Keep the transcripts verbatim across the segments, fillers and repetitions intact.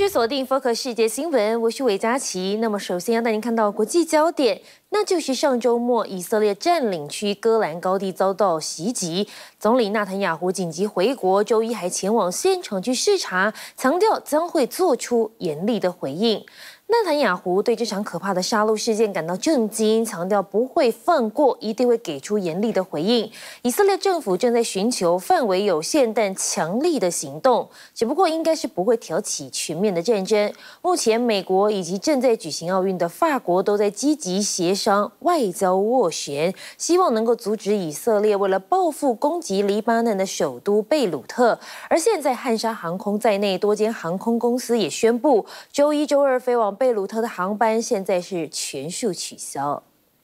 锁定 Focus 世界新闻，我是韦佳琪。那么，首先要带您看到国际焦点，那就是上周末以色列占领区戈兰高地遭到袭击，总理纳坦雅胡紧急回国，周一还前往现场去视察，强调将会做出严厉的回应。纳坦雅胡对这场可怕的杀戮事件感到震惊，强调不会放过，一定会给出严厉的回应。以色列政府正在寻求范围有限但强力的行动，只不过应该是不会挑起全面的战争。目前，美国以及正在举行奥运的法国都在积极协商外交斡旋，希望能够阻止以色列为了报复攻击黎巴嫩的首都贝鲁特。而现在，汉莎航空在内多间航空公司也宣布，周一、周二飞往贝鲁特的航班现在是全数取消。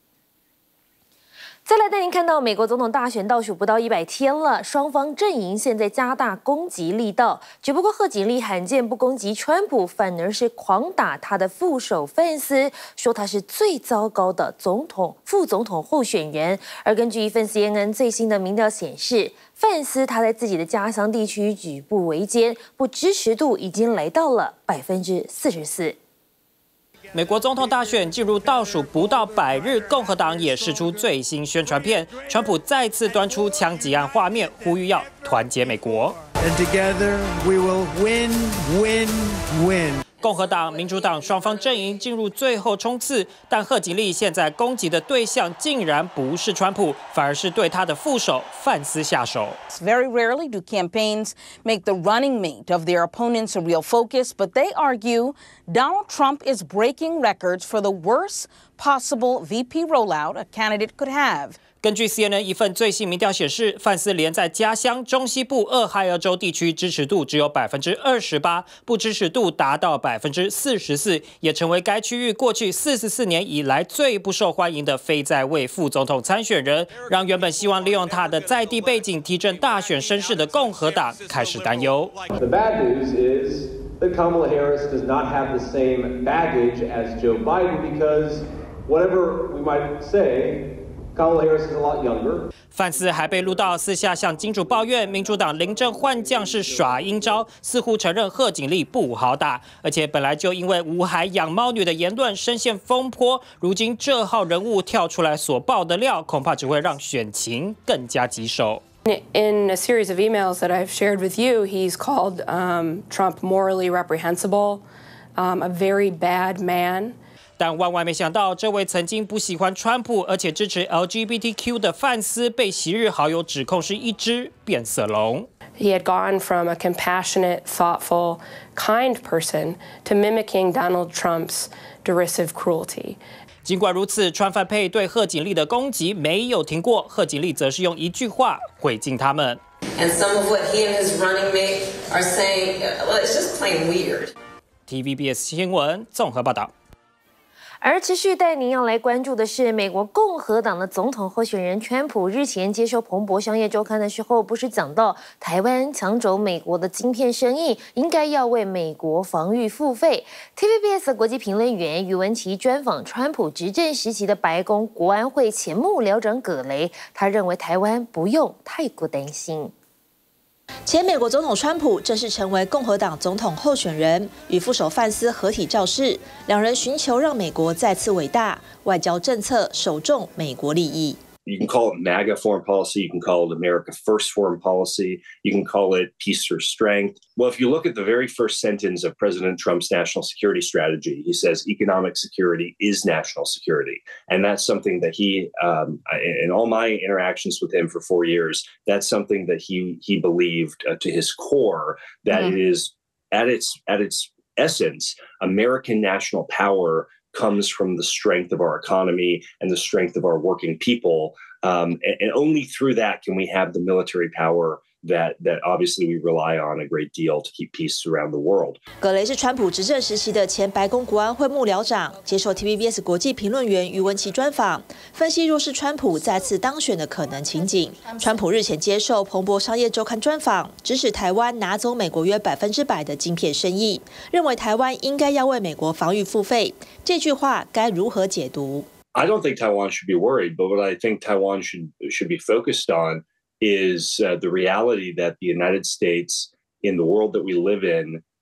再来带您看到，美国总统大选倒数不到一百天了，双方阵营现在加大攻击力道。只不过贺锦丽罕见不攻击川普，反而是狂打他的副手范斯，说他是最糟糕的总统、副总统候选人。而根据一份 C N N 最新的民调显示，范斯他在自己的家乡地区举步维艰，不支持度已经来到了百分之四十四。 美国总统大选进入倒数不到百日，共和党也释出最新宣传片，川普再次端出枪击案画面，呼吁要团结美国。 And together we will win, win, win. 共和党、民主党双方阵营进入最后冲刺，但贺锦丽现在攻击的对象竟然不是川普，反而是对他的副手范斯下手。 Very rarely do campaigns make the running mate of their opponents a real focus, but they argue Donald Trump is breaking records for the worst possible V P rollout a candidate could have. 根据 C N N 一份最新民调显示，范斯连在家乡中西部俄亥俄州地区支持度只有百分之二十八，不支持度达到百分之四十四，也成为该区域过去四十四年以来最不受欢迎的非在位副总统参选人，让原本希望利用他的在地背景提振大选声势的共和党开始担忧。 The bad news is that Kamala Harris does not have the same baggage as Joe Biden because whatever we might say, Kamala Harris is a lot younger. 范斯还被录到私下向金主抱怨，民主党临阵换将是耍阴招，似乎承认贺锦丽不好打，而且本来就因为无海养猫女的言论深陷风波，如今这号人物跳出来所爆的料，恐怕只会让选情更加棘手。 In a series of emails that I've shared with you, he's called um, Trump morally reprehensible, um, a very bad man. 但万万没想到，这位曾经不喜欢川普，而且支持 L G B T Q 的范斯，被昔日好友指控是一只变色龙。 He had gone from a compassionate, thoughtful, kind person to mimicking Donald Trump's derisive cruelty. 尽管如此，川范配对贺锦丽的攻击没有停过，贺锦丽则是用一句话回敬他们。 And some of what he and his running mate are saying, well, it's just plain weird. T V B S 新闻综合报道。 而持续带您要来关注的是，美国共和党的总统候选人川普日前接受彭博商业周刊的时候，不是讲到台湾抢走美国的晶片生意，应该要为美国防御付费。T V B S 国际评论员于文琪专访川普执政时期的白宫国安会前幕僚长葛雷，他认为台湾不用太过担心。 前美国总统川普正式成为共和党总统候选人，与副手范斯合体造势，两人寻求让美国再次伟大，外交政策首重美国利益。 You can call it MAGA foreign policy. You can call it America First foreign policy. You can call it peace through strength. Well, if you look at the very first sentence of President Trump's national security strategy, he says economic security is national security. And that's something that he, um, in all my interactions with him for four years, that's something that he he believed uh, to his core, that mm-hmm. it is at its at its essence, American national power comes from the strength of our economy and the strength of our working people. Um, and, and only through that can we have the military power that, that obviously we rely on a great deal to keep peace around the world. 葛雷是川普执政时期的前白宫国安会幕僚长，接受 T V B S 国际评论员于文琪专访，分析若是川普再次当选的可能情景。川普日前接受彭博商业周刊专访，指使台湾拿走美国约百分之百的晶片生意，认为台湾应该要为美国防御付费。这句话该如何解读？ I don't think Taiwan should be worried, but what I think Taiwan should should be focused on is uh, the reality that the United States, in the world that we live in,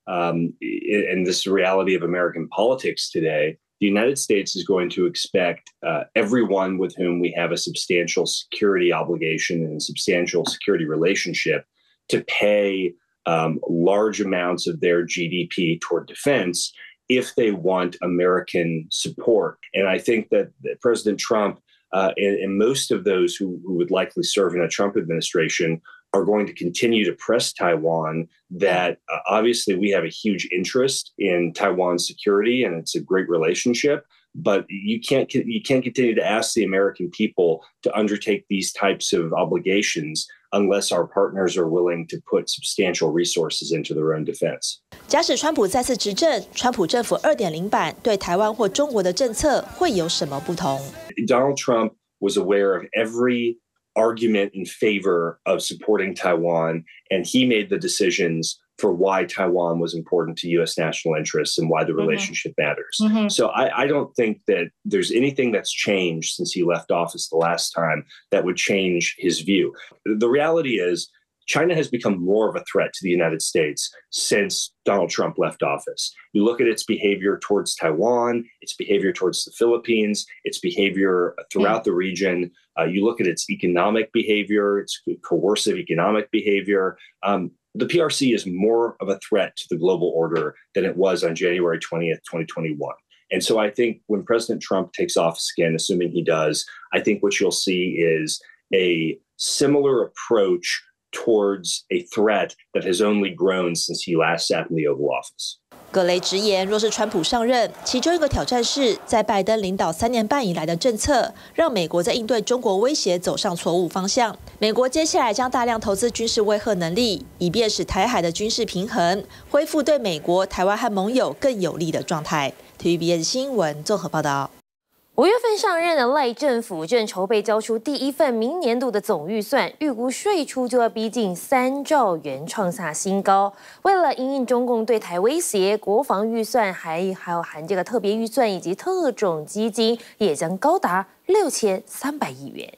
um, and this is the reality of American politics today, the United States is going to expect uh, everyone with whom we have a substantial security obligation and substantial security relationship to pay um, large amounts of their G D P toward defense if they want American support. And I think that, that President Trump uh, and, and most of those who, who would likely serve in a Trump administration are going to continue to press Taiwan that uh, obviously we have a huge interest in Taiwan's security and it's a great relationship, but you can't you can't continue to ask the American people to undertake these types of obligations unless our partners are willing to put substantial resources into their own defense. 假使川普再次执政，川普政府 二点零 版对台湾或中国的政策会有什么不同？ Donald Trump was aware of every argument in favor of supporting Taiwan, and he made the decisions for why Taiwan was important to U S national interests and why the relationship mm-hmm. matters. Mm-hmm. So I, I don't think that there's anything that's changed since he left office the last time that would change his view. The reality is China has become more of a threat to the United States since Donald Trump left office. You look at its behavior towards Taiwan, its behavior towards the Philippines, its behavior throughout mm. the region. Uh, you look at its economic behavior, its coercive economic behavior. Um, the P R C is more of a threat to the global order than it was on January twentieth, twenty twenty-one. And so I think when President Trump takes office again, assuming he does, I think what you'll see is a similar approach towards a threat that has only grown since he last sat in the Oval Office. 葛雷直言，若是川普上任，其中一个挑战是在拜登领导三年半以来的政策，让美国在应对中国威胁走上错误方向。美国接下来将大量投资军事威慑能力，以便使台海的军事平衡恢复对美国、台湾和盟友更有利的状态。T V B S 新闻综合报道。 五月份上任的赖政府正筹备交出第一份明年度的总预算，预估税出就要逼近三兆元，创下新高。为了因应中共对台威胁，国防预算还还有含这个特别预算以及特种基金，也将高达六千三百亿元。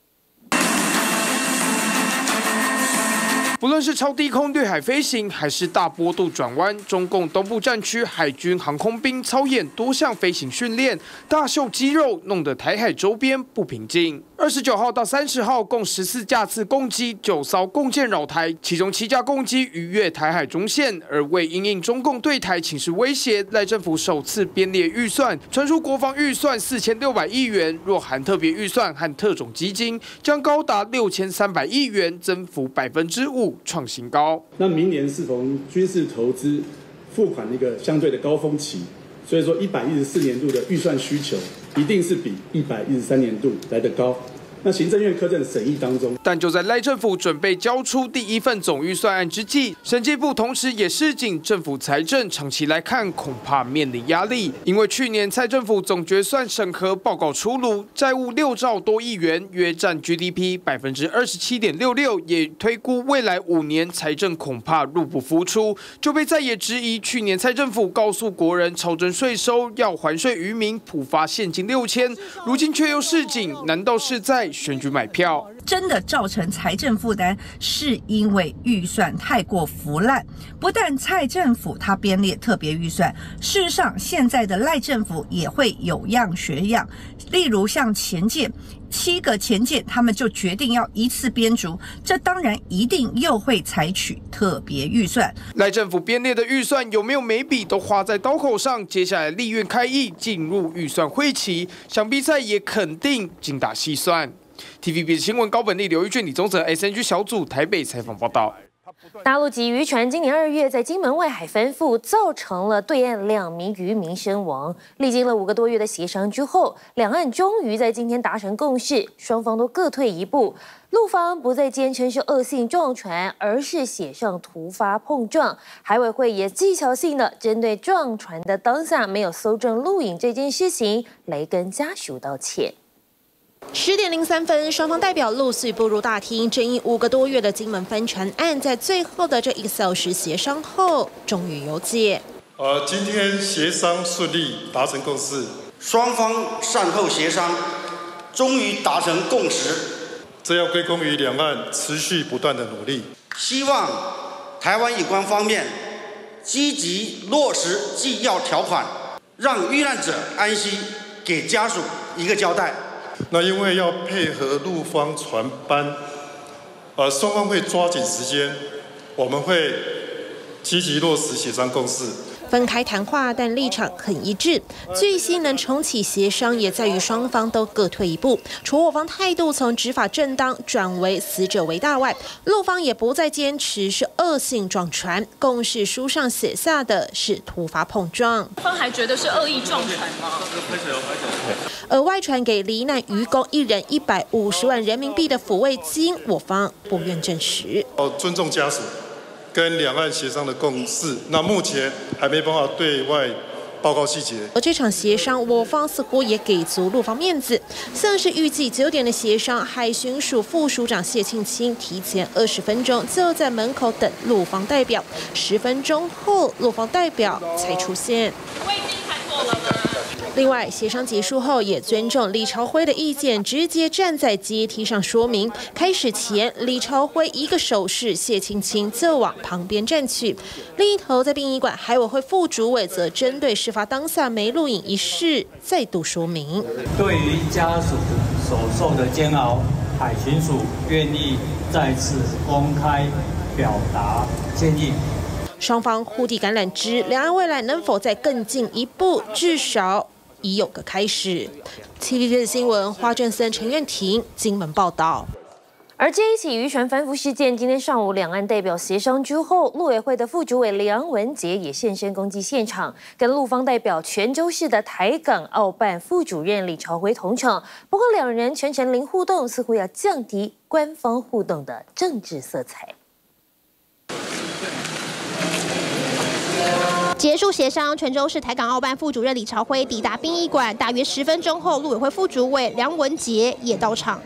不论是超低空掠海飞行，还是大坡度转弯，中共东部战区海军航空兵操演多项飞行训练，大秀肌肉，弄得台海周边不平静。二十九号到三十号，共十四架次共机，九艘共舰扰台，其中七架共机逾越台海中线。而为因应中共对台情势威胁，赖政府首次编列预算，传出国防预算四千六百亿元，若含特别预算和特种基金，将高达六千三百亿元，增幅百分之五。创新高。 那明年是从军事投资付款的一个相对的高峰期，所以说一百一十四年度的预算需求一定是比一百一十三年度来得高。那行政院科政审议当中， 但就在赖政府准备交出第一份总预算案之际，审计部同时也示警，政府财政长期来看恐怕面临压力，因为去年蔡政府总决算审核报告出炉，债务六兆多亿元，约占 G D P 百分之二十七点六六，也推估未来五年财政恐怕入不敷出，就被在野质疑，去年蔡政府告诉国人超征税收要还税于民，普发现金六千，如今却又示警，难道是在选举买票？ 真的造成财政负担，是因为预算太过腐烂。不但蔡政府他编列特别预算，事实上现在的赖政府也会有样学样。例如像前届七个前届，他们就决定要一次编逐，这当然一定又会采取特别预算。 赖政府编列的预算有没有每笔都花在刀口上？接下来立院开议，进入预算会期，想必蔡也肯定精打细算。T V B 新闻高本利、刘玉俊、李宗泽 S N G 小组台北采访报道。 大陆籍渔船今年二月在金门外海翻覆，造成了对岸两名渔民身亡。历经了五个多月的协商之后，两岸终于在今天达成共识，双方都各退一步。陆方不再坚称是恶性撞船，而是写上突发碰撞。海委会也技巧性的针对撞船的当下没有搜证录影这件事情，来跟家属道歉。 十点零三分，双方代表陆续步入大厅，争议五个多月的金门翻船案，在最后的这一个小时协商后，终于有解。 呃，今天协商顺利，达成共识， 双方善后协商，终于达成共识。 这要归功于两岸持续不断的努力。 希望台湾有关方面积极落实纪要条款，让遇难者安息，给家属一个交代。 那因为要配合陆方船班，呃，双方会抓紧时间，我们会积极落实协商共识。 分开谈话，但立场很一致。最新能重启协商，也在于双方都各退一步。除我方态度从执法正当转为死者为大外，陆方也不再坚持是恶性撞船，共识书上写下的是突发碰撞。 方还觉得是恶意撞船吗？ 而外传给罹难渔工一人一百五十万人民币的抚慰金，我方不愿证实。 哦，尊重家属。 跟两岸协商的共识，那目前还没办法对外报告细节。 而这场协商，我方似乎也给足陆方面子，像是预计九点的协商，海巡署副署长谢庆清提前二十分钟就在门口等陆方代表，十分钟后陆方代表才出现。 我已经看过了吗？ 另外，协商结束后也尊重李朝晖的意见，直接站在阶梯上说明。开始前，李朝晖一个手势，谢青青就往旁边站去。另一头，在殡仪馆，海委会副主委则针对事发当下没录影一事再度说明。 对于家属所受的煎熬，海巡署愿意再次公开表达歉意。 双方互递橄榄枝，两岸未来能否再更进一步？至少已有个开始。T V B 的新闻，花正森、陈苑婷，金门报道。 而这一起渔船翻覆事件，今天上午两岸代表协商之后，陆委会的副主委梁文杰也现身攻击现场，跟陆方代表泉州市的台港澳办副主任李朝晖同场。不过两人全程零互动，似乎要降低官方互动的政治色彩。 结束协商，泉州市台港澳办副主任李朝晖抵达殡仪馆，大约十分钟后，陆委会副主委梁文杰也到场。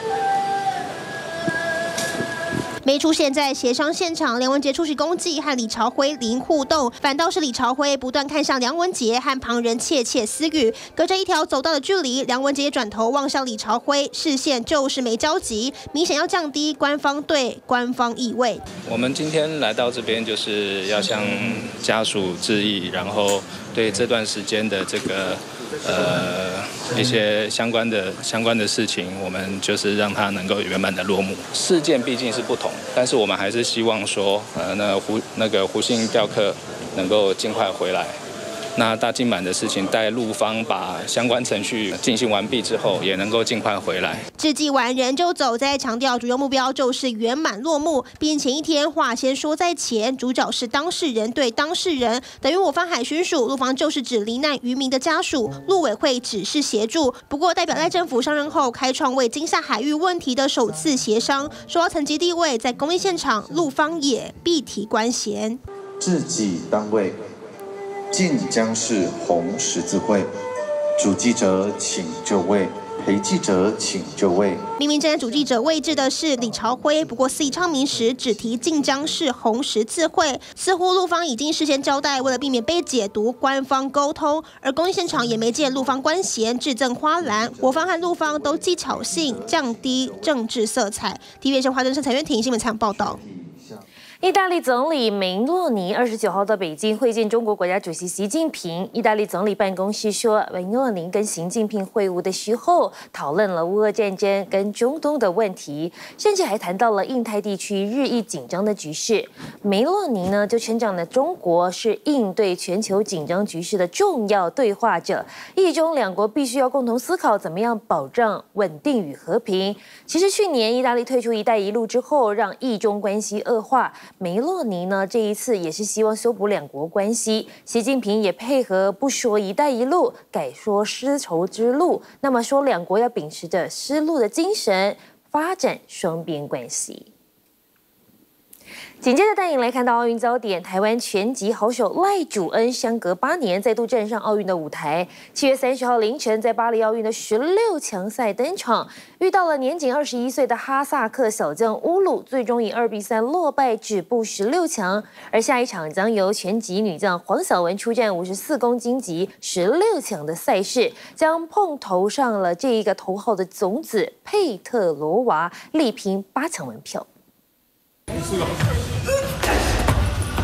没出现在协商现场，梁文杰出席公祭和李朝晖零互动，反倒是李朝晖不断看向梁文杰，和旁人窃窃私语。隔着一条走道的距离，梁文杰也转头望向李朝晖，视线就是没交集，明显要降低官方对官方意味。 我们今天来到这边，就是要向家属致意，然后对这段时间的这个。 呃，一些相关的相关的事情，我们就是让它能够圆满的落幕。事件毕竟是不同，但是我们还是希望说，呃，那胡那个胡姓钓客能够尽快回来。那大金满的事情，待陆方把相关程序进行完毕之后，也能够尽快回来。 致祭完人就走，在强调主要目标就是圆满落幕，并前一天话先说在前，主角是当事人对当事人，等于我方海巡署，陆方就是指罹难渔民的家属，陆委会只是协助。不过代表赖政府上任后，开创为金厦海域问题的首次协商，说到层级地位，在公益现场，陆方也必提官衔。 致祭单位。 晋江市红十字会，主祭者请就位，陪祭者请就位。 明明站在主祭者位置的是李朝晖，不过肆意唱名时只提晋江市红十字会，似乎陆方已经事先交代，为了避免被解读，官方沟通。而公益现场也没见陆方官衔致赠花篮，我方和陆方都技巧性降低政治色彩。T V B 华政社陈苑婷新闻采访报道。 意大利总理梅洛尼二十九号到北京会见中国国家主席习近平。意大利总理办公室说，梅洛尼跟习近平会晤的时候，讨论了乌俄战争跟中东的问题，甚至还谈到了印太地区日益紧张的局势。梅洛尼呢就称赞了中国是应对全球紧张局势的重要对话者，意中两国必须要共同思考怎么样保障稳定与和平。其实去年意大利退出“一带一路”之后，让意中关系恶化。 梅洛尼呢，这一次也是希望修补两国关系。习近平也配合，不说“一带一路”，改说“丝绸之路”。那么说，两国要秉持着丝路的精神，发展双边关系。 紧接着带您来看到奥运焦点，台湾拳击好手赖祖恩相隔八年再度站上奥运的舞台。七月三十号凌晨，在巴黎奥运的十六强赛登场，遇到了年仅二十一岁的哈萨克小将乌鲁，最终以二比三落败，止步十六强。而下一场将由拳击女将黄晓雯出战五十四公斤级十六强的赛事，将碰头上了这一个头号的种子佩特罗娃，力拼八强门票。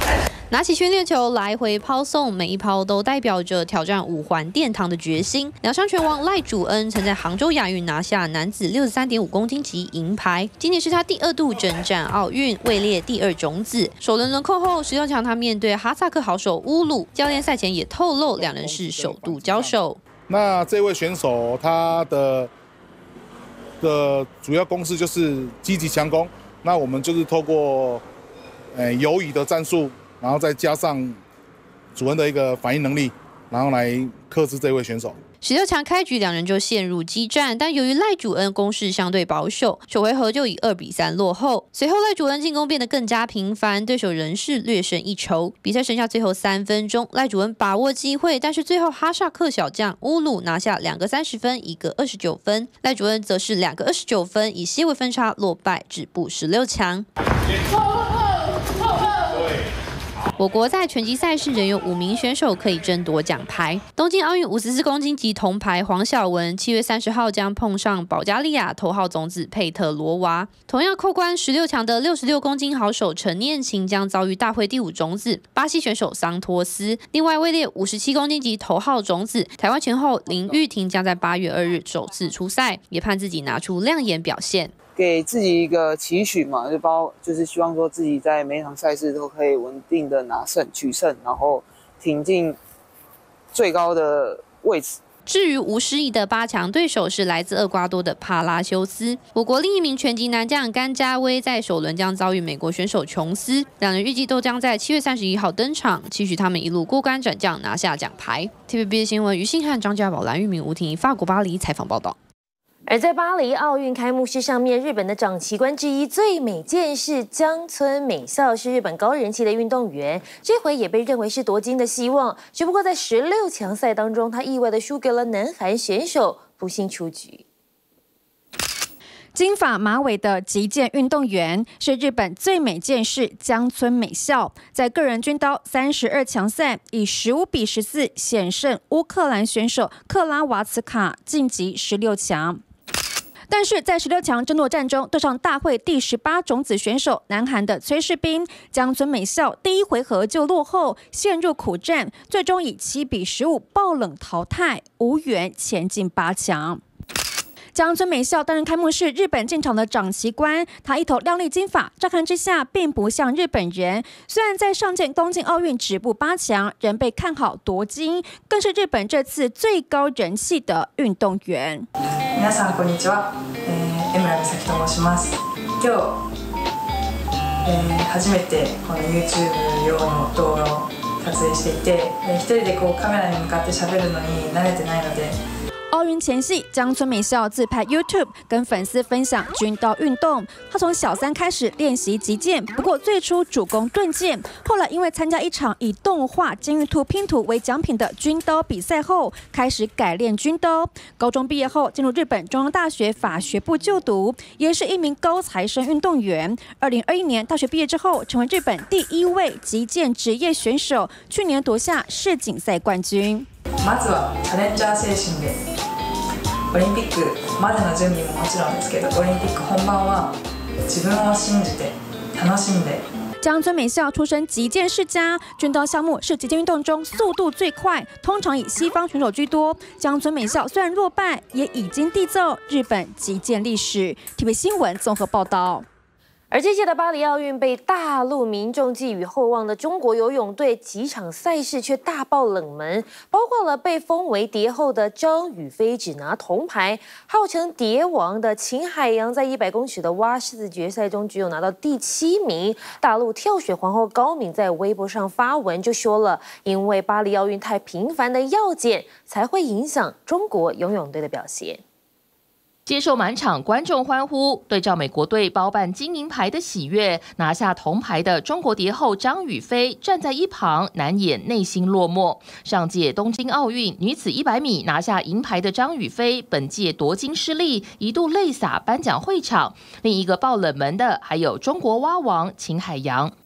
拿起训练球来回抛送，每一抛都代表着挑战五环殿堂的决心。两项拳王赖祖恩曾在杭州亚运拿下男子六十三点五公斤级银牌，今年是他第二度征战奥运，位列第二种子。首轮轮扣后，十六强他面对哈萨克好手乌鲁，教练赛前也透露两人是首度交手。 那这位选手他的的主要公式就是积极强攻，那我们就是透过呃游移的战术。 然后再加上祖恩的一个反应能力，然后来克制这位选手。 十六强开局，两人就陷入激战，但由于赖祖恩攻势相对保守，首回合就以二比三落后。随后赖祖恩进攻变得更加频繁，对手仍是略胜一筹。比赛剩下最后三分钟，赖祖恩把握机会，但是最后哈萨克小将乌鲁拿下两个三十分，一个二十九分，赖祖恩则是两个二十九分，以些微分差落败，止步十六强。 我国在拳击赛事仍有五名选手可以争夺奖牌。东京奥运五十四公斤级铜牌黄晓雯，七月三十号将碰上保加利亚头号种子佩特罗娃。同样扣关十六强的六十六公斤好手陈念琴将遭遇大会第五种子巴西选手桑托斯。另外位列五十七公斤级头号种子台湾拳后林玉婷将在八月二日首次出赛，也盼自己拿出亮眼表现。 给自己一个期许嘛，就包就是希望说自己在每一场赛事都可以稳定的拿胜取胜，然后挺进最高的位置。 至于无失意的八强对手是来自厄瓜多的帕拉修斯。我国另一名拳击男将甘家威在首轮将遭遇美国选手琼斯，两人预计都将在七月三十一号登场，期许他们一路过关斩将拿下奖牌。T V B S 新闻于信汉、张家宝、蓝玉明、吴婷，法国巴黎采访报道。 而在巴黎奥运开幕式上面，日本的掌旗官之一最美剑士江村美咲是日本高人气的运动员，这回也被认为是夺金的希望。只不过在十六强赛当中，他意外的输给了南韩选手，不幸出局。 金发马尾的击剑运动员是日本最美剑士江村美咲，在个人军刀三十二强赛以十五比十四险胜乌克兰选手克拉瓦茨卡，晋级十六强。 但是在十六强争夺战中，对上大会第十八种子选手南韩的崔世彬，江村美咲第一回合就落后，陷入苦战，最终以七比十五爆冷淘汰，无缘前进八强。 江村美咲担任开幕式日本进场的掌旗官，她一头亮丽金发，乍看之下并不像日本人。虽然在上届东京奥运止步八强，仍被看好夺金，更是日本这次最高人气的运动员。 皆さんこんにちは、えー、江村美咲と申します。今日、えー、初めてこの YouTube 用の動画を撮影していて、一人でこうカメラに向かって喋るのに慣れてないので。 奥运前夕，江村美咲自拍 YouTube 跟粉丝分享军刀运动。她从小三开始练习击剑，不过最初主攻盾剑，后来因为参加一场以动画金玉兔拼图为奖品的军刀比赛后，开始改练军刀。高中毕业后，进入日本中央大学法学部就读，也是一名高材生运动员。二零二一年大学毕业之后，成为日本第一位击剑职业选手，去年夺下世锦赛冠军。 まずはチャレンジャー精神で。 オリンピックまでの準備ももちろんですけど、オリンピック本番は自分を信じて楽しんで。 江村美咲出身击剑世家，军刀项目是击剑运动中速度最快，通常以西方选手居多。江村美咲虽然落败，也已经缔造日本击剑历史。T V B 新闻综合报道。 而这届的巴黎奥运被大陆民众寄予厚望的中国游泳队，几场赛事却大爆冷门，包括了被封为蝶后的张雨霏只拿铜牌，号称蝶王的秦海洋在一百公尺的蛙式决赛中只有拿到第七名。大陆跳水皇后高敏在微博上发文就说了，因为巴黎奥运太频繁的药检，才会影响中国游泳队的表现。 接受满场观众欢呼，对照美国队包办金银牌的喜悦，拿下铜牌的中国蝶后张雨霏站在一旁，难掩内心落寞。上届东京奥运女子一百米拿下银牌的张雨霏，本届夺金失利，一度泪洒颁奖会场。另一个爆冷门的还有中国蛙王秦海洋。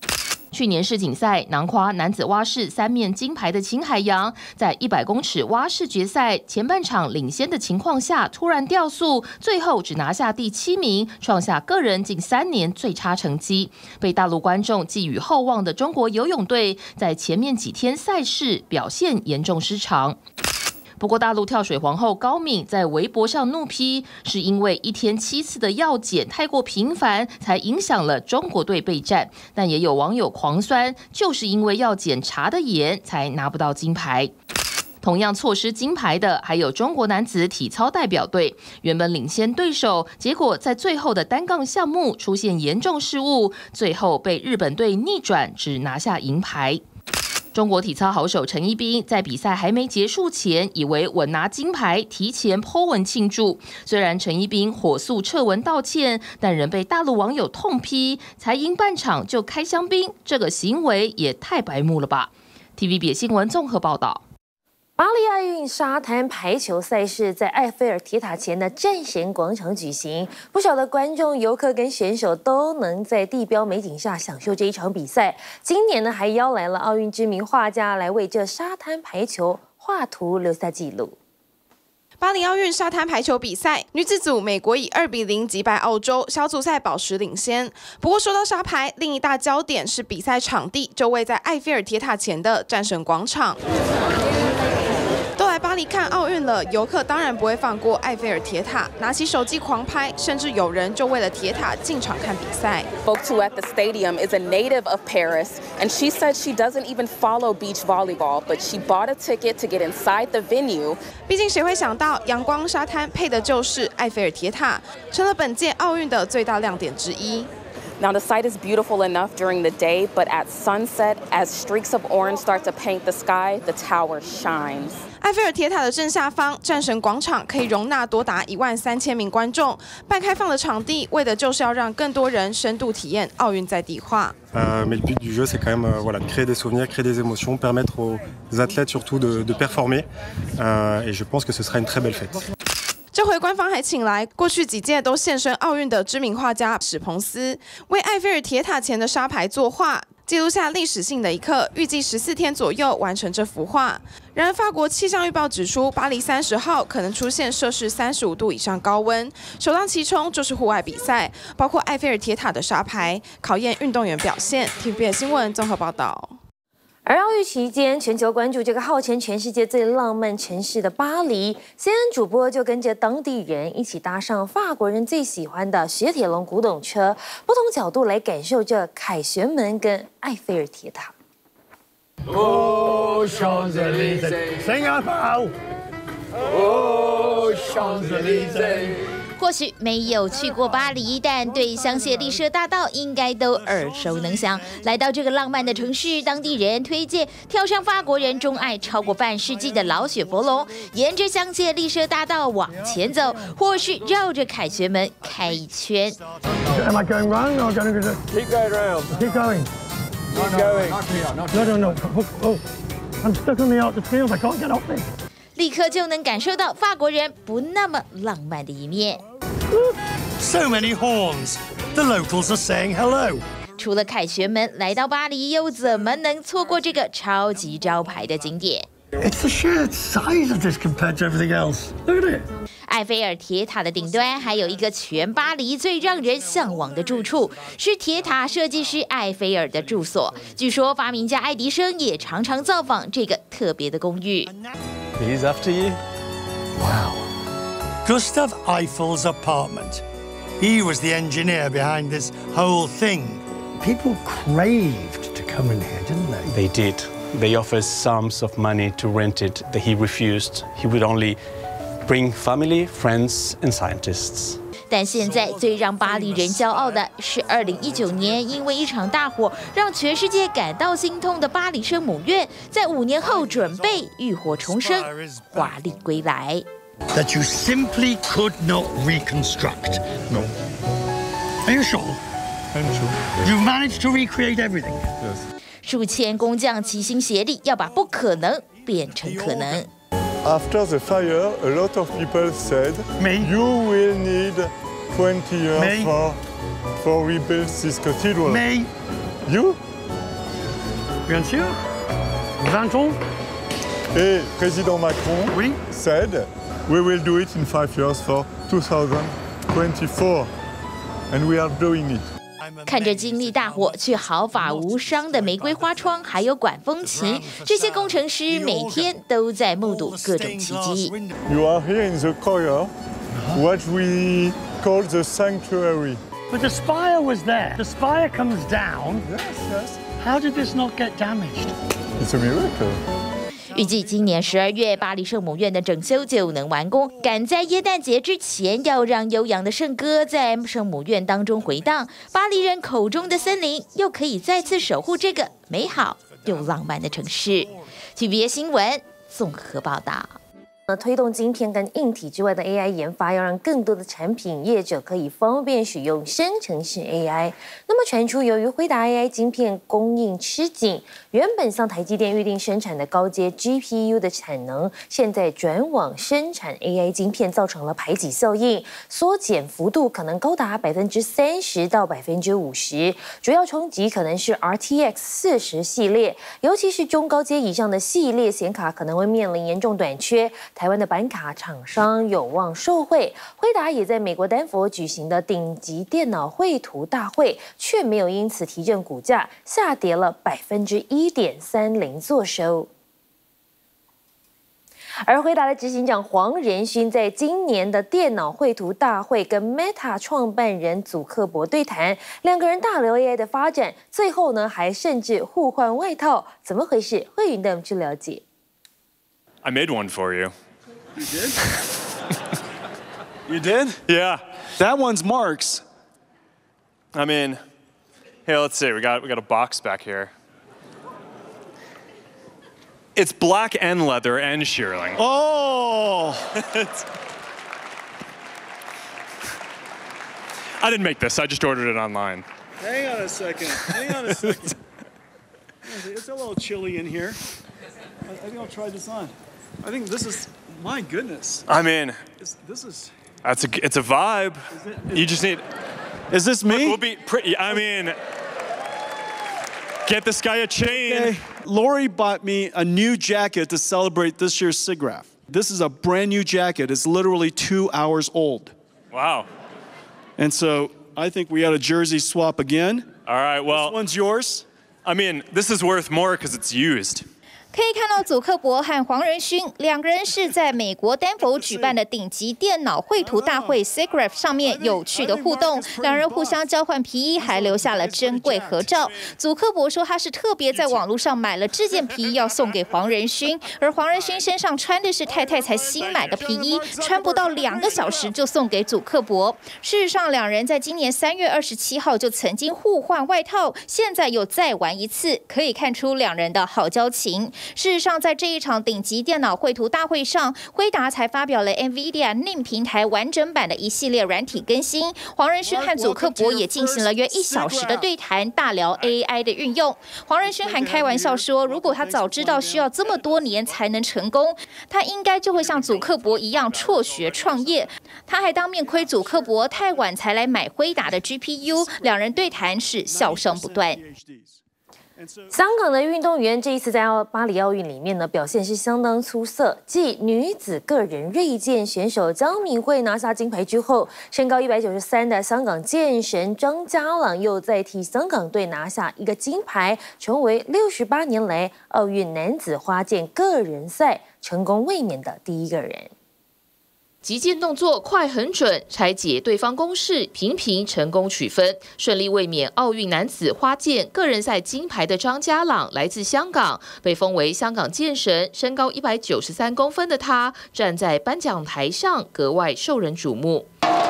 去年世锦赛囊括男子蛙式三面金牌的秦海洋，在一百公尺蛙式决赛前半场领先的情况下，突然掉速，最后只拿下第七名，创下个人近三年最差成绩。被大陆观众寄予厚望的中国游泳队，在前面几天赛事表现严重失常。不过，大陆跳水皇后高敏在微博上怒批，是因为一天七次的药检太过频繁，才影响了中国队备战。但也有网友狂酸，就是因为药检查的严，才拿不到金牌。同样错失金牌的还有中国男子体操代表队，原本领先对手，结果在最后的单杠项目出现严重失误，最后被日本队逆转，只拿下银牌。中国体操好手陈一彬在比赛还没结束前，以为稳拿金牌，提前 po 文庆祝。虽然陈一彬火速撤文道歉，但仍被大陆网友痛批，才赢半场就开香槟，这个行为也太白目了吧 ！T V B 新闻综合报道。 巴黎奥运沙滩排球赛事在埃菲尔铁塔前的战神广场举行，不少的观众、游客跟选手都能在地标美景下享受这一场比赛。今年呢，还邀来了奥运知名画家来为这沙滩排球画图留下记录。 巴黎奥运沙滩排球比赛，女子组美国以二比零击败澳洲，小组赛保持领先。不过说到沙排，另一大焦点是比赛场地就位在埃菲尔铁塔前的战神广场。都来巴黎看奥运了，游客当然不会放过埃菲尔铁塔，拿起手机狂拍，甚至有人就为了铁塔进场看比赛。 Spoke to at the stadium is a native of Paris, and she said she doesn't even follow beach volleyball, but she bought a ticket to get inside the venue. 毕竟谁会想到阳光沙滩配的就是埃菲尔铁塔，成了本届奥运的最大亮点之一。 Now, the site is beautiful enough during the day, but at sunset, as streaks of orange start to paint the sky, the tower shines. 埃菲尔铁塔的正下方，战神广场可以容纳多达一万三千名观众。半开放的场地，为的就是要让更多人深度体验奥运在地化。 Euh, mais le but du jeu, c'est quand même euh, voilà, de créer des souvenirs, créer des émotions, permettre aux athlètes surtout de, de performer. Euh, et je pense que ce sera une très belle fête. 这回官方还请来过去几届都现身奥运的知名画家史彭斯，为埃菲尔铁塔前的沙排作画，记录下历史性的一刻。预计十四天左右完成这幅画。然而，法国气象预报指出，巴黎三十号可能出现摄氏三十五度以上高温，首当其冲就是户外比赛，包括埃菲尔铁塔的沙排，考验运动员表现。T V B 新闻综合报道。 而奥运期间，全球关注这个号称全世界最浪漫城市的巴黎。C N N 主播就跟着当地人一起搭上法国人最喜欢的雪铁龙古董车，不同角度来感受这凯旋门跟埃菲尔铁塔。 Oh, Champs-Élysées, Singapour. Oh, Champs-Élysées. 或许没有去过巴黎，但对香榭丽舍大道应该都耳熟能详。来到这个浪漫的城市，当地人推荐跳上法国人钟爱超过半世纪的老雪佛龙，沿着香榭丽舍大道往前走，或是绕着凯旋门开一圈。 Am I going round or going to keep going round? Keep going. Keep going. No, no, no. Oh, I'm stuck on the outer field. I can't get off this. 立刻就能感受到法国人不那么浪漫的一面。 So many horns. The locals are saying hello. 除了凯旋门，来到巴黎又怎么能错过这个超级招牌的景点？ It's the sheer size of this compared to everything else. Look at it. 埃菲尔铁塔的顶端还有一个全巴黎最让人向往的住处，是铁塔设计师埃菲尔的住所。据说发明家爱迪生也常常造访这个特别的公寓。 He's after you. Wow. Gustav Eiffel's apartment. He was the engineer behind this whole thing. People craved to come in here, didn't they? They did. They offered sums of money to rent it that he refused. He would only bring family, friends, and scientists. 但现在最让巴黎人骄傲的是，二零一九年因为一场大火让全世界感到心痛的巴黎圣母院，在五年后准备浴火重生，华丽归来。 That you simply could not reconstruct. No. Are you sure? I'm sure. You managed to recreate everything. Yes. 数千工匠齐心协力，要把不可能变成可能。 After the fire, a lot of people said, Me? "You will need twenty years Me? for for rebuild this cathedral." Me? You? Bien sûr. vingt ans. Et President Macron oui. said we will do it in five years for two thousand twenty-four, and we are doing it. 看着精力大火却毫发无伤的玫瑰花窗，还有管风琴，这些工程师每天都在目睹各种奇迹。 You are here in the choir, what we call the sanctuary. But the spire was there. The spire comes down. Yes, yes. How did this not get damaged? It's a miracle. 预计今年十二月，巴黎圣母院的整修就能完工，赶在耶诞节之前，要让悠扬的圣歌在圣母院当中回荡。巴黎人口中的森林，又可以再次守护这个美好又浪漫的城市。T V B S 新闻综合报道。 推动晶片跟硬体之外的 A I 研发，要让更多的产品业者可以方便使用生成式 A I。那么传出，由于辉达 A I 晶片供应吃紧，原本向台积电预定生产的高阶 G P U 的产能，现在转往生产 A I 晶片，造成了排挤效应，缩减幅度可能高达百分之三十到百分之五十。主要冲击可能是 R T X 四十系列，尤其是中高阶以上的系列显卡可能会面临严重短缺。台湾的板卡厂商有望受惠，辉达也在美国丹佛举行的顶级电脑绘图大会，却没有因此提振股价，下跌了百分之一点三零作收。而辉达的执行长黄仁勋在今年的电脑绘图大会跟 Meta 创办人祖克伯对谈，两个人大聊 A I 的发展，最后呢还甚至互换外套，怎么回事？慧云带我们去了解。 I made one for you. You did? You did? Yeah. That one's Mark's. I mean, here, let's see. We got we got a box back here. It's black and leather and shearling. Oh! I didn't make this. I just ordered it online. Hang on a second. Hang on a second. It's a little chilly in here. I think I'll try this on. I think this is, my goodness. I mean, This, this is. that's a it's a vibe. Is it, is You just need. Is this me? We'll be pretty. I mean, get this guy a chain. Okay. Lori bought me a new jacket to celebrate this year's SIGGRAPH. This is a brand new jacket. It's literally two hours old. Wow. And so I think we got a jersey swap again. All right. Well, This one's yours. I mean, this is worth more because it's used. 可以看到祖克伯和黄仁勋两个人是在美国丹佛举办的顶级电脑绘图大会 SIGGRAPH 上面有趣的互动，两人互相交换皮衣，还留下了珍贵合照。祖克伯说他是特别在网络上买了这件皮衣要送给黄仁勋，而黄仁勋身上穿的是太太才新买的皮衣，穿不到两个小时就送给祖克伯。事实上，两人在今年三月二十七号就曾经互换外套，现在又再玩一次，可以看出两人的好交情。事实上，在这一场顶级电脑绘图大会上，辉达才发表了 NVIDIA N I M 平台完整版的一系列软体更新。黄仁勋和祖克伯也进行了约一小时的对谈，大聊 A I 的运用。黄仁勋还开玩笑说，如果他早知道需要这么多年才能成功，他应该就会像祖克伯一样辍学创业。他还当面亏祖克伯太晚才来买辉达的 G P U， 两人对谈是笑声不断。 香港的运动员这一次在巴黎奥运里面呢，表现是相当出色。继女子个人锐剑选手张敏慧拿下金牌之后，身高一百九十三的香港剑神张家朗又再替香港队拿下一个金牌，成为六十八年来奥运男子花剑个人赛成功卫冕的第一个人。 击剑动作快很准，拆解对方攻势，频频成功取分，顺利卫冕奥运男子花剑个人赛金牌的张家朗来自香港，被封为香港剑神。身高一百九十三公分的他，站在颁奖台上格外受人瞩目。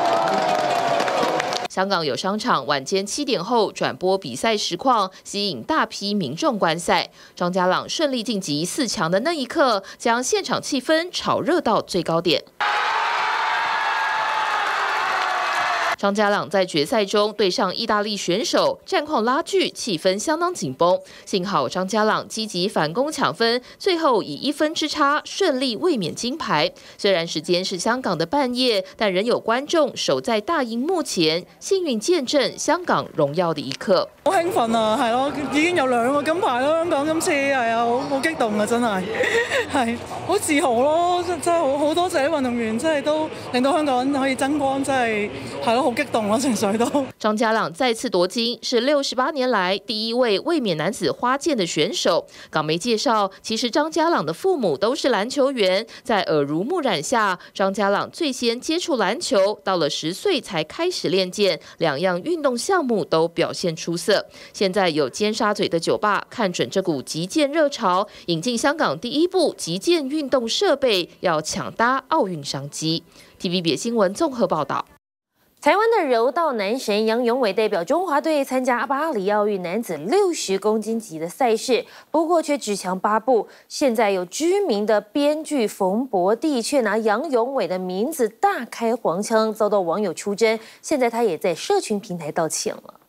香港有商场晚间七点后转播比赛实况，吸引大批民众观赛。张家朗顺利晋级四强的那一刻，将现场气氛炒热到最高点。 张家朗在决赛中对上意大利选手，战况拉锯，气氛相当紧绷。幸好张家朗积极反攻抢分，最后以一分之差顺利卫冕金牌。虽然时间是香港的半夜，但仍有觀眾守在大熒幕前，幸運見證香港榮耀的一刻。 好興奮啊，係咯，已經有兩個金牌咯，香港今次係啊，好好激動啊，真係係好自豪咯，真真係好好多謝啲運動員，真係都令到香港可以爭光，真係係咯，好激動咯，情緒都。 張家朗再次奪金，是六十八年來第一位衛冕男子花劍的選手。港媒介紹，其實張家朗的父母都是籃球員，在耳濡目染下，張家朗最先接觸籃球，到了十歲才開始練劍，兩樣運動項目都表現出色。現在有尖沙咀的酒吧看準這股擊劍熱潮，引進香港第一部擊劍運動設備，要搶搭奧運商機。T V B 新聞綜合報道。 台灣的柔道男神楊勇緯代表中華隊參加巴黎奧運男子六十公斤級的賽事，不過卻只強八步。現在有知名的編劇馮博弟卻拿楊勇緯的名字大開黃腔，遭到網友出征。現在他也在社群平台道歉了。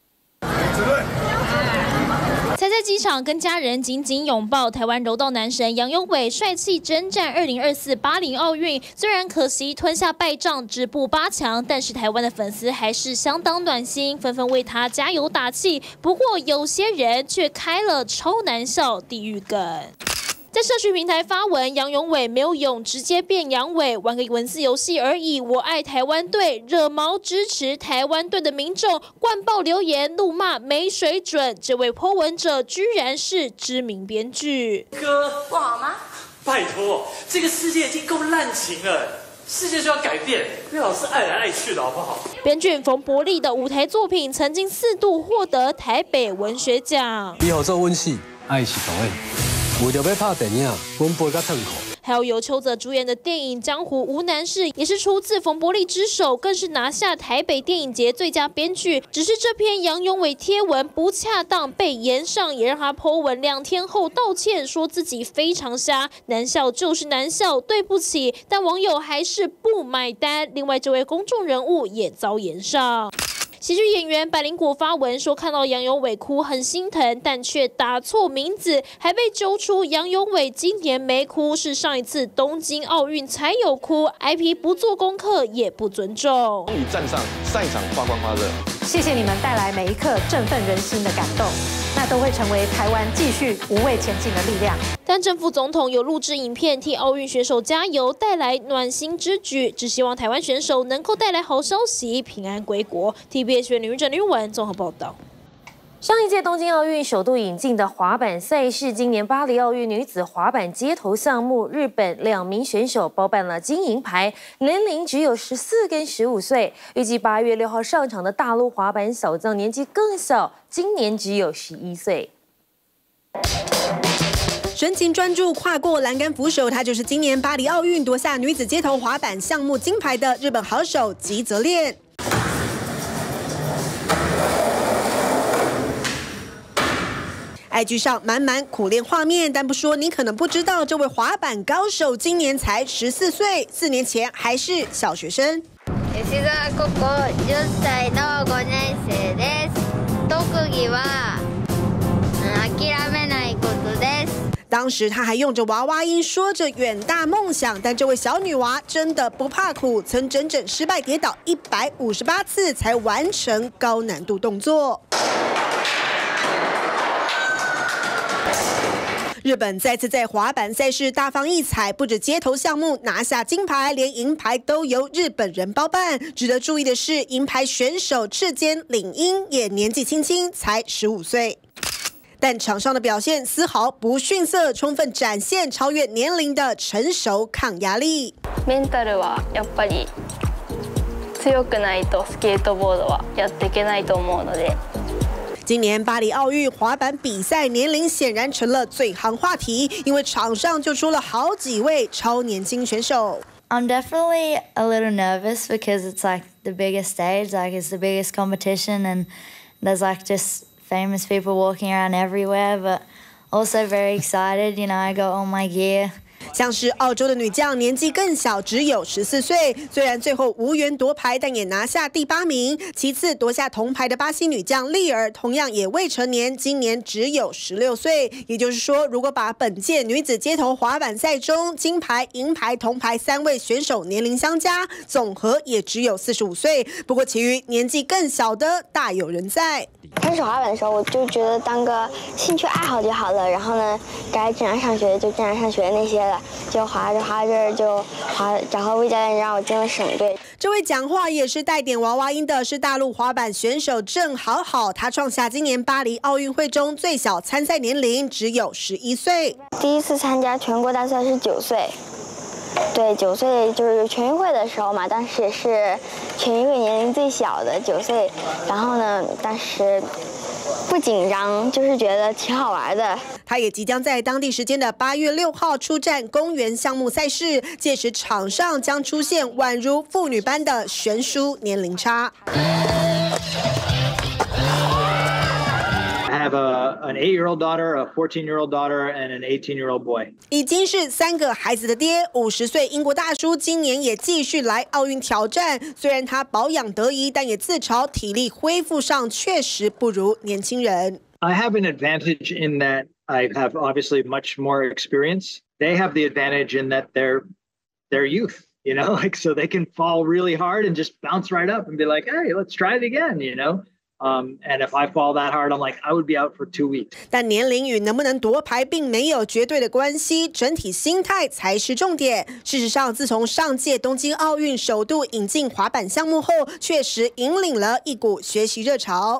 才在機場跟家人緊緊擁抱，台灣柔道男神楊勇緯帥氣征戰二零二四巴黎奧運。雖然可惜吞下敗仗，止步八強，但是台灣的粉絲還是相當暖心，紛紛為他加油打氣。不過有些人卻開了超難笑地獄梗。在社群平台發文，楊勇緯沒有勇，直接變陽痿，玩個文字遊戲而已。我愛台灣隊，惹毛支持台灣隊的民眾，灌爆留言怒罵沒水準。這位 po 文者居然是知名編劇。 哥，不好嗎？拜託，這個世界已經夠濫情了，世界就要改變，不要老是愛來愛去的好不好？ 編劇馮博利的舞台作品曾經四度獲得台北文學獎。 以後做溫戲，愛是導演。為了要拍電影，阮背甲痛苦。 還有由邱澤主演的電影《江湖無難事》，也是出自馮博利之手，更是拿下台北電影節最佳編劇。只是這篇楊勇緯貼文不恰當，被炎上，也讓他 po 文兩天後道歉，說自己非常瞎，難笑就是難笑，對不起。但網友還是不買單。另外，這位公眾人物也遭炎上。喜劇演員百靈果發文說，看到楊勇緯哭很心疼，但卻打錯名字，還被揪出楊勇緯今年沒哭，是上一次東京奧運才有哭。I P 不做功課也不尊重。 終於站上賽場發光發熱， 謝謝你們帶來每一刻振奮人心的感動，那都會成為台灣繼續無畏前進的力量。 但正副總統有錄製影片替奧運選手加油，帶來暖心之舉，只希望台灣選手能夠帶來好消息，平安歸國。T B S 女記者林文綜合報道。 上一屆東京奧運首度引進的滑板賽事，今年巴黎奧運女子滑板街頭項目，日本兩名選手包辦了金銀牌，年齡只有十四跟十五歲。預計八月六號上場的大陸滑板小將年紀更小，今年只有十一歲。 神情專注跨過欄杆扶手，她就是今年巴黎奧運奪下女子街頭滑板項目金牌的日本好手吉澤練。I G 上滿滿苦練畫面，但不說你可能不知道，這位滑板高手今年才十四歲，四年前還是小學生。 吉澤ここじゅっさいのごねん生です。特技は諦めないことです。 當時他還用着娃娃音說着遠大夢想，但這位小女娃真的不怕苦，曾整整失敗跌倒一百五十八次才完成高難度動作。日本再次在滑板賽事大放異彩，不止街頭項目拿下金牌，連銀牌都由日本人包辦。值得注意的是，銀牌選手赤間領英也年紀輕輕，才十五歲。但場上的表現絲毫不遜色，充分展現超越年齡的成熟抗壓力。 メンタルはやっぱり強くないとスケートボードはやっていけないと思うので。 今年巴黎奧運滑板比賽年齡顯然成了最夯話題，因為場上就出了好幾位超年輕選手。 I'm definitely a little nervous because it's like the biggest stage, like it's the biggest competition, and there's like just famous people walking around everywhere, but also very excited. You know, I got all my gear. 像是澳洲的女将年纪更小，只有十四岁，虽然最后无缘夺牌，但也拿下第八名。其次夺下铜牌的巴西女将丽尔，同样也未成年，今年只有十六岁。也就是说，如果把本届女子街头滑板赛中金牌、银牌、铜牌三位选手年龄相加，总和也只有四十五岁。不过，其余年纪更小的大有人在。 开始滑板的时候，我就觉得当个兴趣爱好就好了。然后呢，该正常上学就正常上学那些了，就滑着滑着就滑，然后魏教练让我进了省队。 这位讲话也是带点娃娃音的，是大陆滑板选手郑好好，他创下今年巴黎奥运会中最小参赛年龄，只有十一岁。 第一次参加全国大赛是九岁。对，九岁就是全运会的时候嘛，当时也是全运会年龄最小的九岁。然后呢，当时不紧张，就是觉得挺好玩的。 他也即将在当地时间的八月六号出战公园项目赛事，届时场上将出现宛如父女般的悬殊年龄差。 I have a, an eight-year-old daughter, a fourteen-year-old daughter, and an eighteen-year-old boy. 已经是三个孩子的爹，五十岁英国大叔今年也继续来奥运挑战。虽然他保养得宜，但也自嘲体力恢复上确实不如年轻人。 I have an advantage in that I have obviously much more experience. They have the advantage in that they're they're youth, you know, like so they can fall really hard and just bounce right up and be like, hey, let's try it again, you know. Um, and if I fall that hard, I'm like, I would be out for two weeks. 但年龄与能不能夺牌并没有绝对的关系，整体心态才是重点。事实上，自从上届东京奥运首度引进滑板项目后，确实引领了一股学习热潮。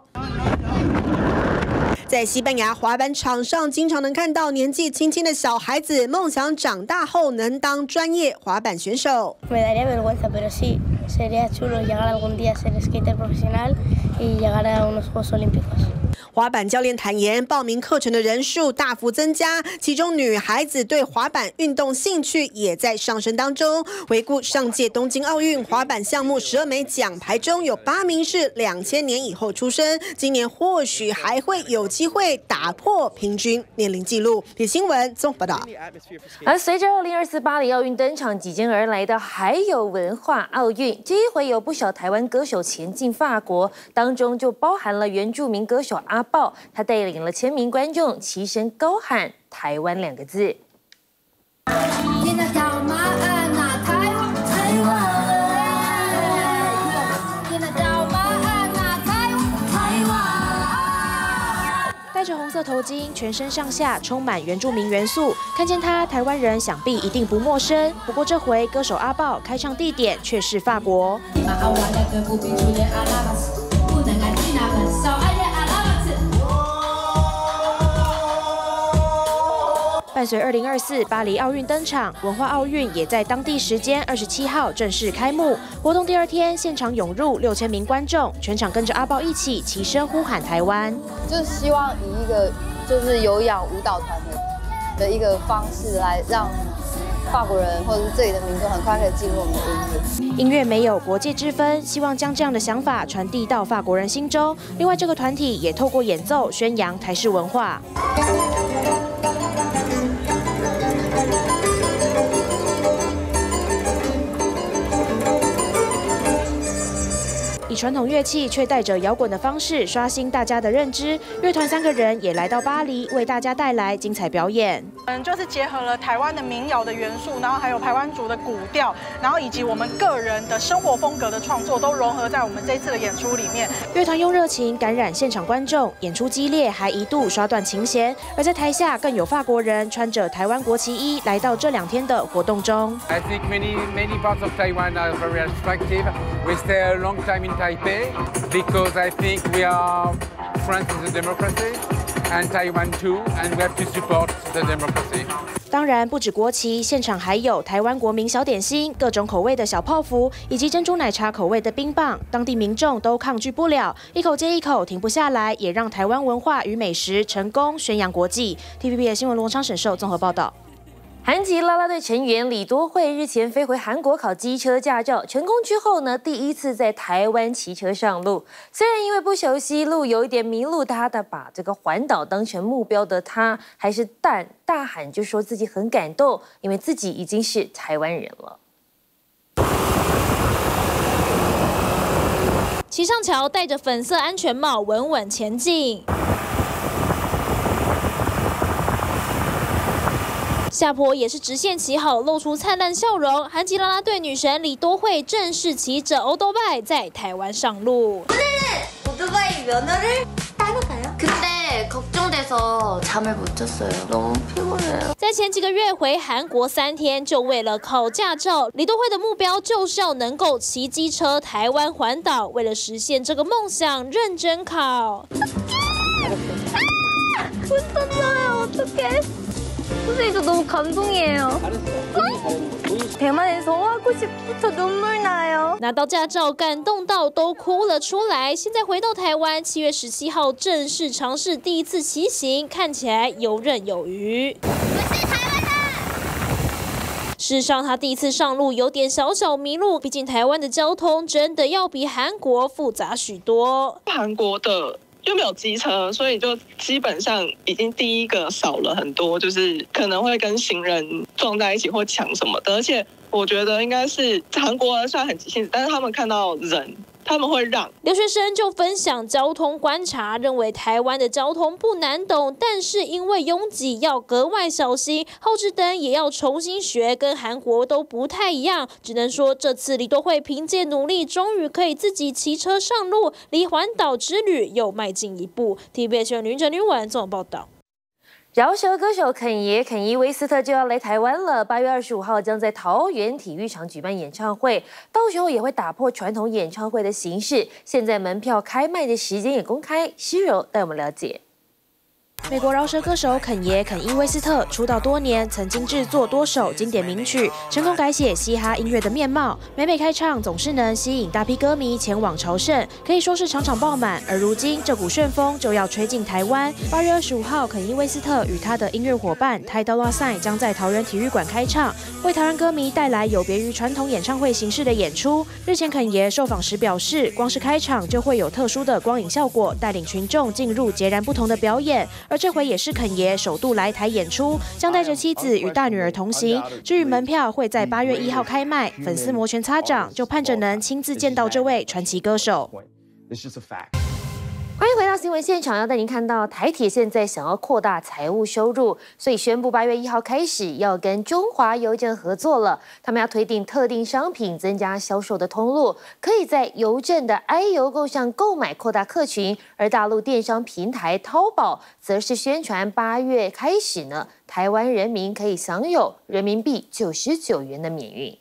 在西班牙滑板场上，经常能看到年纪轻轻的小孩子梦想长大后能当专业滑板选手。 Me daría vergüenza, pero sí, sería chulo llegar algún día a ser skater profesional y llegar a unos Juegos Olímpicos. 滑板教练坦言，报名课程的人数大幅增加，其中女孩子对滑板运动兴趣也在上升当中。回顾上届东京奥运滑板项目十二枚奖牌中，有八名是两千年以后出生，今年或许还会有机会打破平均年龄纪录。李新闻综合报道。 而随着二零二四巴黎奥运登场，即将而来的还有文化奥运。这一回有不少台湾歌手前进法国，当中就包含了原住民歌手阿豹，他带领了千名观众齐声高喊“台湾”两个字。戴着红色头巾，全身上下充满原住民元素，看见他，台湾人想必一定不陌生。不过这回歌手阿豹开唱地点却是法国。伴随二零二四巴黎奥运登场，文化奥运也在当地时间二十七号正式开幕。活动第二天，现场涌入六千名观众，全场跟着阿豹一起齐声呼喊台湾。 就是希望以一个就是有氧舞蹈团的的一个方式来让法国人或者是这里的民众很快可以进入我们的音乐。 音乐没有国界之分，希望将这样的想法传递到法国人心中。另外，这个团体也透过演奏宣扬台式文化。以传统乐器却带着摇滚的方式刷新大家的认知。乐团三个人也来到巴黎，为大家带来精彩表演。 嗯，就是结合了台湾的民谣的元素，然后还有台湾族的古调，然后以及我们个人的生活风格的创作，都融合在我们这次的演出里面。 乐团用热情感染现场观众，演出激烈，还一度刷断琴弦。而在台下更有法国人穿着台湾国旗衣来到这两天的活动中。 I think many many parts of Taiwan are very attractive. We stay a long time in Taipei because I think we are France is a democracy and Taiwan too, and we have to support the democracy. 当然不止国旗，现场还有台湾国民小点心、各种口味的小泡芙，以及珍珠奶茶口味的冰棒，当地民众都抗拒不了，一口接一口停不下来，也让台湾文化与美食成功宣扬国际。T V B 的新闻罗昌沈寿综合报道。 韩籍啦啦队成员李多慧日前飞回韩国考机车驾照，成功之后呢，第一次在台湾骑车上路。虽然因为不熟悉路有一点迷路，他的把这个环岛当成目标的他，还是大大喊就说自己很感动，因为自己已经是台湾人了。 骑上桥，戴着粉色安全帽，稳稳前进。下坡也是直线骑好，露出灿烂笑容。韩籍啦啦队女神李多慧正式骑着欧多拜在台湾上路。 오토바이 면허를 따볼까요? 근데 걱정돼서 잠을 못 잤어요. 너무 피곤해요. 在前几个月回韩国三天，就为了考驾照，李多慧的目标就是要能够骑机车台湾环岛。为了实现这个梦想，认真考。 운전이에요. 어떡해. 선생님 저 너무 감동이에요. 대만에서 하고 싶부터 눈물 나요. 拿到驾照，感动到都哭了出来。现在回到台湾，七月十七号正式尝试第一次骑行，看起来游刃有余。事实上，他第一次上路有点小小迷路，毕竟台湾的交通真的要比韩国复杂许多。 韩国的。 又没有机车，所以就基本上已经第一个少了很多，就是可能会跟行人撞在一起或抢什么的。而且我觉得应该是韩国人虽然很急性子，但是他们看到人。 他们会让留学生就分享交通观察，认为台湾的交通不难懂，但是因为拥挤要格外小心，后置灯也要重新学，跟韩国都不太一样。只能说这次李多慧凭借努力，终于可以自己骑车上路，离环岛之旅又迈进一步。T V B S 新闻吕晨吕婉综合报道。 饶舌歌手肯爷肯伊威斯特就要来台湾了，八月二十五号将在桃园体育场举办演唱会，到时候也会打破传统演唱会的形式。现在门票开卖的时间也公开，西柔带我们了解。 美国饶舌歌手肯爷肯伊威斯特出道多年，曾经制作多首经典名曲，成功改写嘻哈音乐的面貌。每每开唱，总是能吸引大批歌迷前往朝圣，可以说是场场爆满。而如今，这股旋风就要吹进台湾。八月二十五号，肯伊威斯特与他的音乐伙伴Ty Dolla $ign将在桃园体育馆开唱，为台湾歌迷带来有别于传统演唱会形式的演出。日前，肯爷受访时表示，光是开场就会有特殊的光影效果，带领群众进入截然不同的表演。 而这回也是肯爷首度来台演出，将带着妻子与大女儿同行。至于门票会在八月一号开卖，粉丝摩拳擦掌，就盼着能亲自见到这位传奇歌手。 欢迎回到新闻现场，要带您看到台铁现在想要扩大财务收入，所以宣布八月一号开始要跟中华邮政合作了。他们要推定特定商品增加销售的通路，可以在邮政的 i 邮购上购买，扩大客群。而大陆电商平台淘宝则是宣传八月开始呢，台湾人民可以享有人民币九十九元的免运。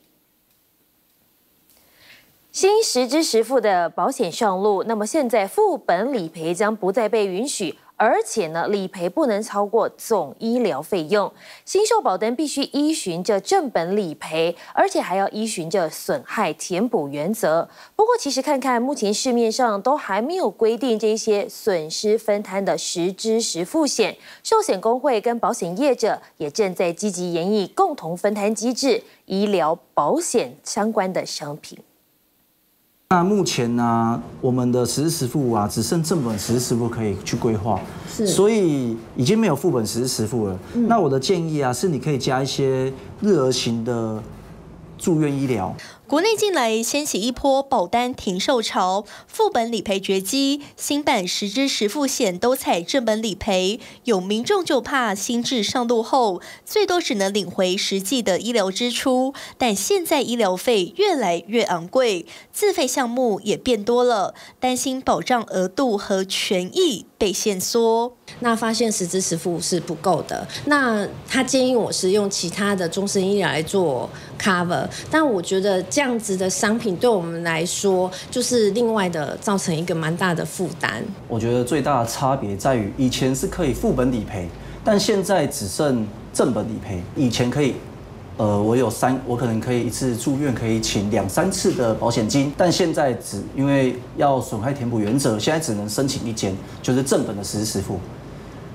新实支实付的保险上路，那么现在副本理赔将不再被允许，而且呢，理赔不能超过总医疗费用。新售保单必须依循着正本理赔，而且还要依循着损害填补原则。不过，其实看看目前市面上都还没有规定这些损失分摊的实支实付险，寿险公会跟保险业者也正在积极研议共同分摊机制，医疗保险相关的商品。 那目前呢、啊，我们的实支实付啊，只剩正本实支实付可以去规划，是，所以已经没有副本实支实付了。嗯、那我的建议啊，是你可以加一些日额型的住院医疗。 国内近来掀起一波保单停售潮，副本理赔绝迹，新版实支实付险都采正本理赔。有民众就怕新制上路后，最多只能领回实际的医疗支出，但现在医疗费越来越昂贵，自费项目也变多了，担心保障额度和权益被限缩。 那发现实支实付是不够的，那他建议我是用其他的终身医疗来做 cover， 但我觉得这样子的商品对我们来说，就是另外的造成一个蛮大的负担。 我觉得最大的差别在于，以前是可以副本理赔，但现在只剩正本理赔。以前可以，呃，我有三，我可能可以一次住院可以请两三次的保险金，但现在只因为要损害填补原则，现在只能申请一间，就是正本的实支实付。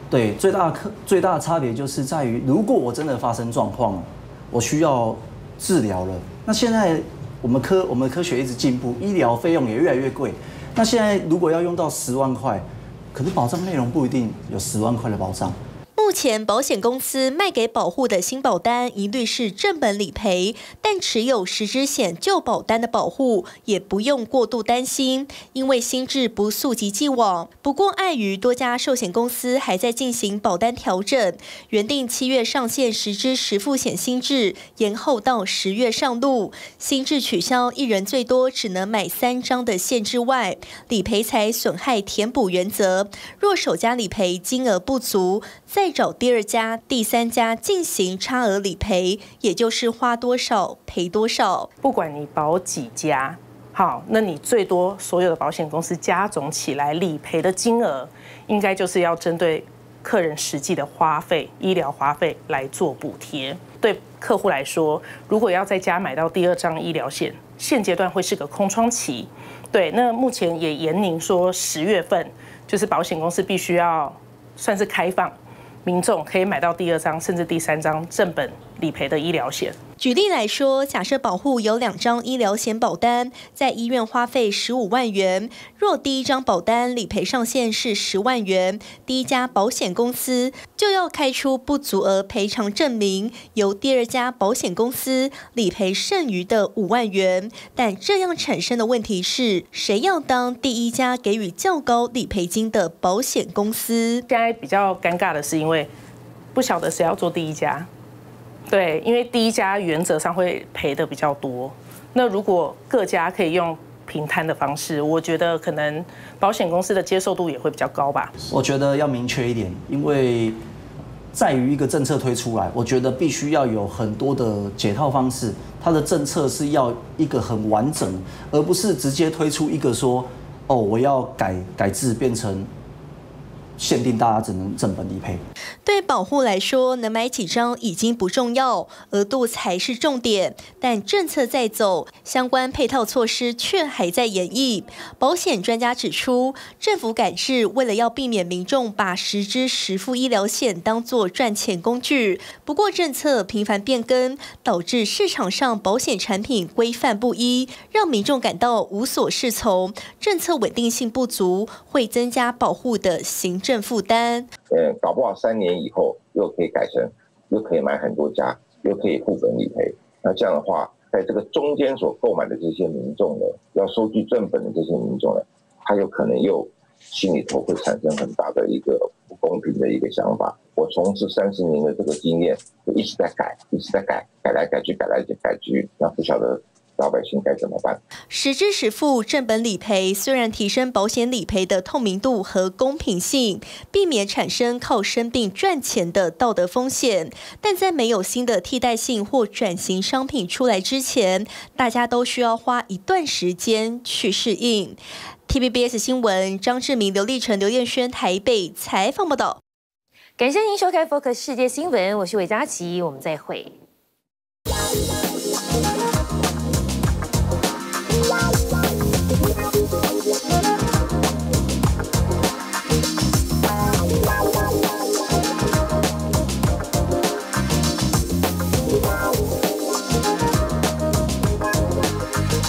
对，最大的最大的差别就是在于，如果我真的发生状况，我需要治疗了，那现在我们科我们科学一直进步，医疗费用也越来越贵。那现在如果要用到十万块，可是保障内容不一定有十万块的保障。 目前保险公司卖给保户的新保单一律是正本理赔，但持有实支险旧保单的保户也不用过度担心，因为新制不溯及既往。不过碍于多家寿险公司还在进行保单调整，原定七月上线实支实付险新制，延后到十月上路。新制取消一人最多只能买三张的限制外，理赔才损害填补原则。若首家理赔金额不足，再找第二家、第三家进行差额理赔，也就是花多少赔多少。 不管你保几家，好，那你最多所有的保险公司加总起来理赔的金额，应该就是要针对客人实际的花费、医疗花费来做补贴。对客户来说，如果要在家买到第二张医疗险，现阶段会是个空窗期。对，那目前也严宁说，十月份就是保险公司必须要算是开放。民众可以买到第二张甚至第三张正本理赔的医疗险。 举例来说，假设保户有两张医疗险保单，在医院花费十五万元，若第一张保单理赔上限是十万元，第一家保险公司就要开出不足额赔偿证明，由第二家保险公司理赔剩余的五万元。但这样产生的问题是，谁要当第一家给予较高理赔金的保险公司？ 现在比较尴尬的是，因为不晓得谁要做第一家。对，因为第一家原则上会赔的比较多。那如果各家可以用平摊的方式，我觉得可能保险公司的接受度也会比较高吧。 我觉得要明确一点，因为在于一个政策推出来，我觉得必须要有很多的解套方式。它的政策是要一个很完整，而不是直接推出一个说，哦，我要改改制变成限定大家只能正本理赔。 对保户来说，能买几张已经不重要，额度才是重点。但政策在走，相关配套措施却还在研议。保险专家指出，政府改制为了要避免民众把实支实付医疗险当作赚钱工具。不过政策频繁变更，导致市场上保险产品规范不一，让民众感到无所适从，政策稳定性不足，会增加保户的行政负担。 呃，搞不好三年以后又可以改成，又可以买很多家，又可以副本理赔。那这样的话，在这个中间所购买的这些民众呢，要收据正本的这些民众呢，他有可能又心里头会产生很大的一个不公平的一个想法。我从事三十年的这个经验，就一直在改，一直在改，改来改去，改来改去，那不晓得老百姓该怎么办？ 实支实付正本理赔虽然提升保险理赔的透明度和公平性，避免产生靠生病赚钱的道德风险，但在没有新的替代性或转型商品出来之前，大家都需要花一段时间去适应。T V B S 新闻张志明、刘立成、刘彦轩台北采访报道。 感谢您收看 Focus 世界新闻，我是韦佳琪，我们再会。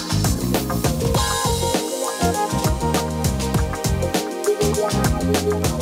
We'll be right back.